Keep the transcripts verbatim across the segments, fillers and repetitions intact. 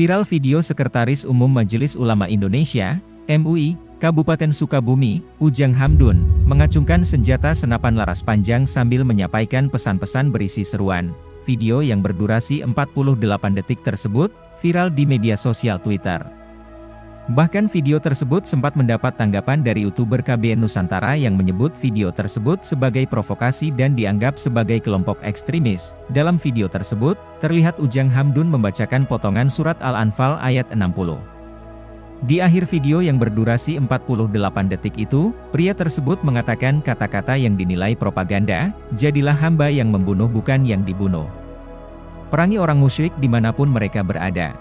Viral video Sekretaris Umum Majelis Ulama Indonesia, M U I, Kabupaten Sukabumi, Ujang Hamdun, mengacungkan senjata senapan laras panjang sambil menyampaikan pesan-pesan berisi seruan. Video yang berdurasi empat puluh delapan detik tersebut, viral di media sosial Twitter. Bahkan video tersebut sempat mendapat tanggapan dari YouTuber K B N Nusantara yang menyebut video tersebut sebagai provokasi dan dianggap sebagai kelompok ekstremis. Dalam video tersebut, terlihat Ujang Hamdun membacakan potongan surat Al-Anfal ayat enam puluh. Di akhir video yang berdurasi empat puluh delapan detik itu, pria tersebut mengatakan kata-kata yang dinilai propaganda, "Jadilah hamba yang membunuh bukan yang dibunuh. Perangi orang musyrik dimanapun mereka berada.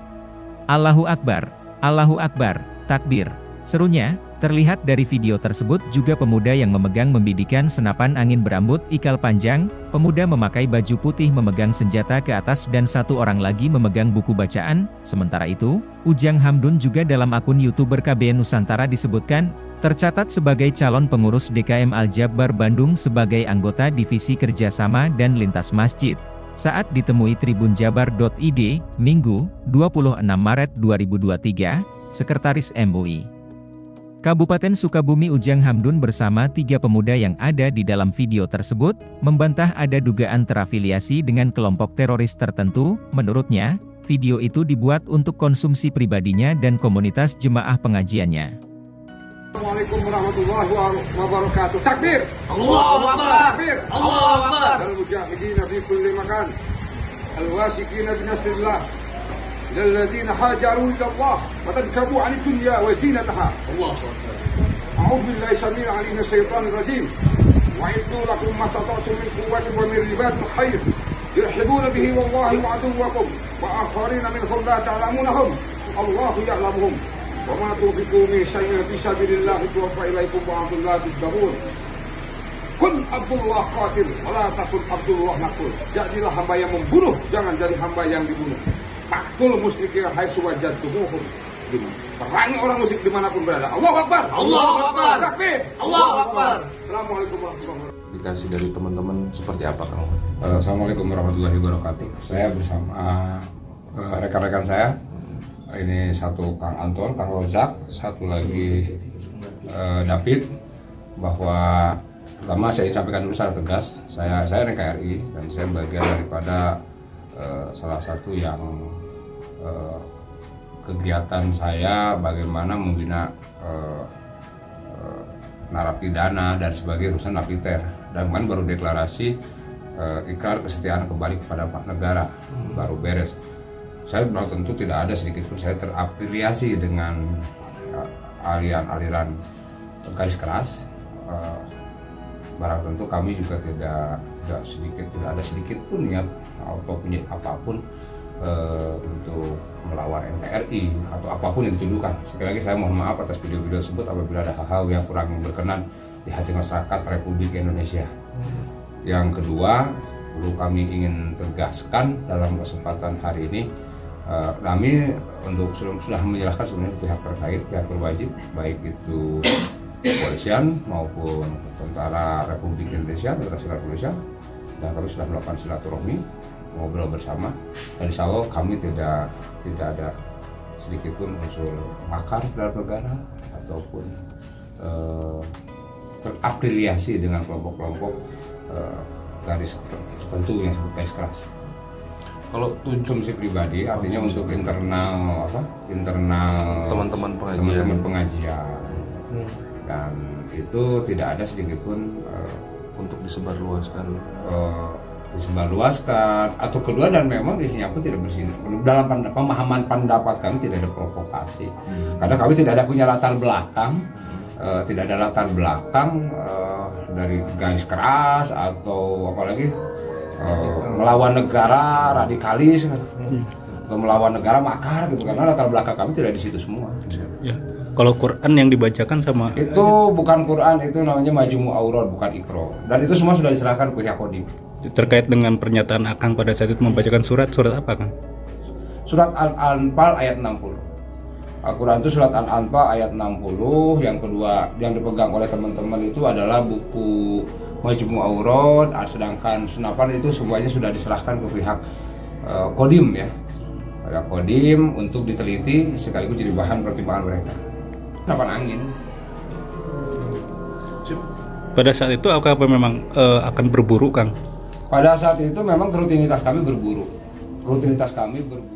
Allahu Akbar, Allahu Akbar, takbir," serunya. Terlihat dari video tersebut juga pemuda yang memegang membidikan senapan angin berambut ikal panjang, pemuda memakai baju putih memegang senjata ke atas dan satu orang lagi memegang buku bacaan. Sementara itu, Ujang Hamdun juga dalam akun YouTuber K B N Nusantara disebutkan, tercatat sebagai calon pengurus D K M Al-Jabbar Bandung sebagai anggota Divisi Kerjasama dan Lintas Masjid. Saat ditemui tribun jabar titik i d, Minggu, dua puluh enam Maret dua ribu dua puluh tiga, Sekretaris M U I Kabupaten Sukabumi Ujang Hamdun bersama tiga pemuda yang ada di dalam video tersebut, membantah ada dugaan terafiliasi dengan kelompok teroris tertentu. Menurutnya, video itu dibuat untuk konsumsi pribadinya dan komunitas jemaah pengajiannya. Assalamualaikum warahmatullahi wabarakatuh. Takbir! Allahu Akbar! Takbir! Allahu Akbar! Al-mujahidin fi kulli makan. Al-wasiqin bi nasrillah. للذين هاجروا إلى الله وتنكبوا عن الدنيا وزينتها. الله أكبر. أعوذ بالله السميع العليم من الشيطان الرجيم. وأعدوا لكم ما استطعتم من قوة ومن رباط الخيل يرحبون به والله وعدوكم وآخرين منهم لا تعلمونهم الله يعلمهم وما تنفقوا من شيء في سبيل الله توفى إليكم وأنتم لا تظلمون. Kun Abdullah qatil, wala takun Abdullah naqul. Jadilah hamba yang membunuh, jangan jadi hamba yang dibunuh. Faktul musyrikin haitsu wajadtumuhum. Perangi orang musyrik dimanapun berada. Allahu Akbar. Allahu Akbar. Takbir. Allahu Akbar. Assalamualaikum warahmatullahi wabarakatuh. Dikasih dari teman-teman seperti apa Kang? Assalamualaikum warahmatullahi wabarakatuh. Saya bersama uh, rekan-rekan saya. Ini satu Kang Anton, Kang Rozak, satu lagi uh, David. Bahwa pertama saya sampaikan dulu secara tegas, saya saya N K R I dan saya bagian daripada uh, salah satu yang uh, kegiatan saya bagaimana membina uh, uh, narapidana dan sebagai urusan napiter, dan kan baru deklarasi uh, ikrar kesetiaan kembali kepada Pak Negara, hmm. baru beres. Saya tentu tidak ada sedikit pun saya terafiliasi dengan uh, aliran-aliran garis keras. Uh, barang tentu kami juga tidak tidak sedikit tidak ada sedikit pun niat atau punya apapun uh, untuk melawan N K R I atau apapun yang dituduhkan. Sekali lagi saya mohon maaf atas video-video tersebut apabila ada hal-hal yang kurang berkenan di hati masyarakat Republik Indonesia. Hmm. Yang kedua, perlu kami ingin tegaskan dalam kesempatan hari ini, uh, kami untuk sudah, sudah menyerahkan sebenarnya pihak terkait, pihak berwajib, baik itu kepolisian maupun tentara Republik Indonesia, tentara sipil Indonesia, dan kami sudah melakukan silaturahmi, ngobrol bersama, dan insya Allah kami tidak tidak ada sedikit pun unsur makar terhadap negara ataupun uh, terafiliasi dengan kelompok-kelompok uh, garis tertentu yang disebut garis keras. Kalau konsumsi pribadi artinya konsumsi untuk internal apa? Internal teman-teman pengajian. Teman-teman pengajian. Hmm. Dan itu tidak ada sedikit pun uh, untuk disebarluaskan uh, disebarluaskan atau kedua, dan memang isinya pun tidak bersih dalam pand pemahaman pendapat kami tidak ada provokasi, hmm. karena kami tidak ada punya latar belakang, hmm. uh, tidak ada latar belakang uh, dari garis keras atau apalagi uh, melawan negara radikalis, hmm. atau melawan negara makar gitu, karena latar belakang kami tidak di situ semua. Ya. Kalau Quran yang dibacakan sama itu bukan Quran, itu namanya Majmu' Aurad, bukan Iqra. Dan itu semua sudah diserahkan ke pihak Kodim. Terkait dengan pernyataan Akang pada saat itu membacakan surat, surat apa Kang? Surat Al-Anfal ayat enam puluh. Al-Quran itu surat Al-Anfal ayat enam puluh. Yang kedua yang dipegang oleh teman-teman itu adalah buku Majmu' Aurad, sedangkan senapan itu semuanya sudah diserahkan ke pihak uh, Kodim ya. pada Kodim untuk diteliti sekaligus jadi bahan pertimbangan mereka. Senapan angin. Pada saat itu A K P memang uh, akan berburu, Kang? Pada saat itu memang rutinitas kami berburu. Rutinitas kami berburu.